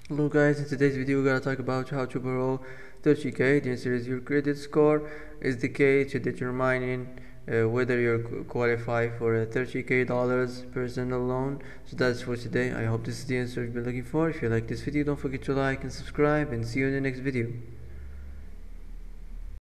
Hello guys, in today's video we're gonna talk about how to borrow 30k. The answer is your credit score is the key to determining whether you're qualify for a 30k dollars personal loan. So that's for today. I hope this is the answer you've been looking for. If you like this video, don't forget to like and subscribe, and see you in the next video.